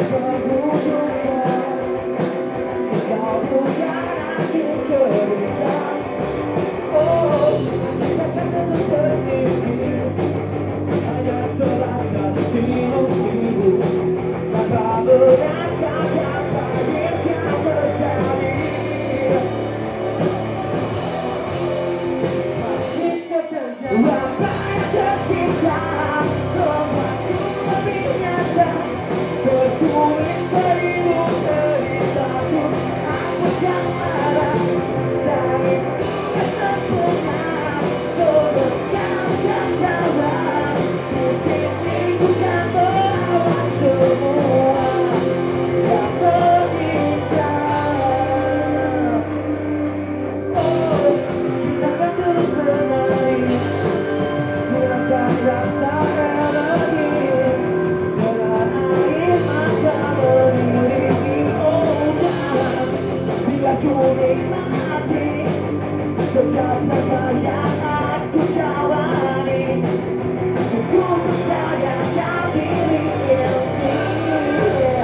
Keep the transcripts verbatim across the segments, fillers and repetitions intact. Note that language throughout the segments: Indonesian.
Setiap langkah yang aku jalani, ku percaya kau diri yang setia.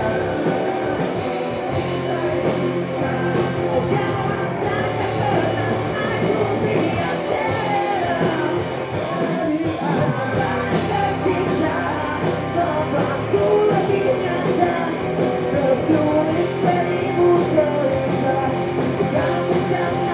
Oh, kau akan pernah aku biasa. Dari awal tercipta, membuatku lebih nyata. Tertulis seribu cerita yang sejati.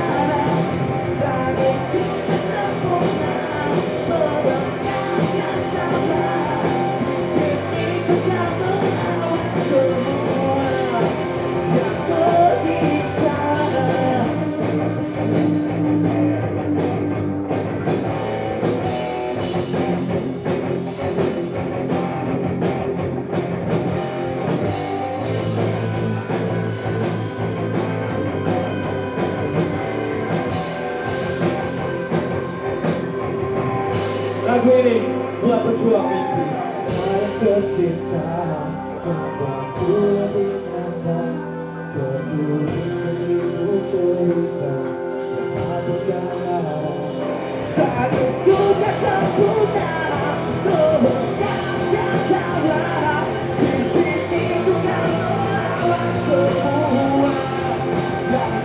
Lagu ini buat pejuang mimpi. Yang tercipta membuatku lebih nyata. Tertulis seribu cerita yang aku jalani. Tangisku tak sempurna, kemudian yang salah. Di sini ku kan melawan semua yang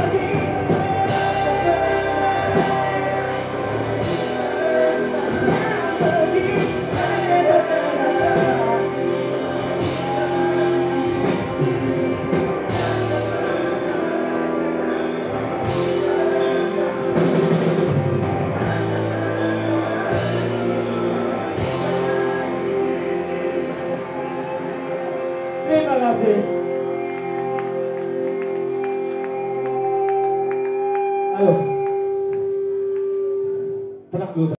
Terima kasih. Ayo, tenang dulu.